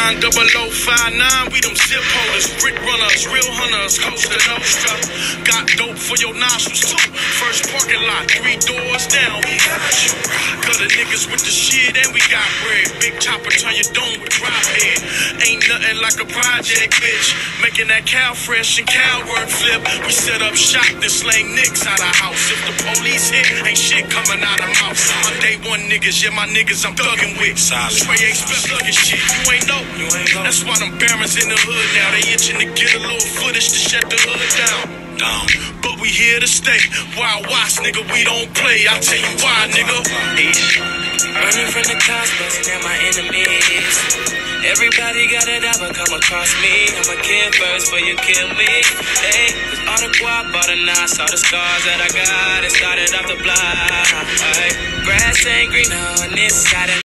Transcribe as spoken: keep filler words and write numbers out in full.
nine double oh five nine, we them zip holders, brick runners, real hunters, coast to Nostra. Got dope for your nostrils too. First parking lot, three doors down, we got you. Cut the niggas with the shit and we got bread. Big chopper, turn your dome with drop head. Ain't nothing like a project, bitch. Making that cow fresh and cow word flip. We set up shop and slang nicks out of house. If the police hit, ain't shit coming out of mouth. My day one niggas, yeah, my niggas I'm thuggin' with. Trey ain't spell thuggin' shit, you ain't know. You ain't know. That's why them barons in the hood now. They itching to get a little footage to shut the hood down. Down. But we here to stay. Wild watch, nigga, we don't play. I'll tell you why, nigga. Running from the cops, busting at my enemies. Everybody gotta die but come across me. I'ma kill first before you kill me. Hey, cause all the guap, all the knots, all the scars that I got, it started off the block. Hey, grass ain't greener on this side of